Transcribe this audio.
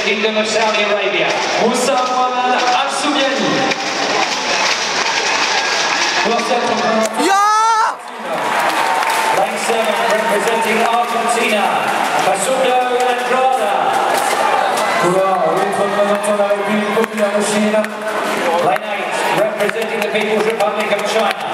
Kingdom of Saudi Arabia, Moussa Mohamed Al-Soubiani. Lane 7 representing Argentina, Facundo Andrada. Lane 8 representing the People's Republic of China,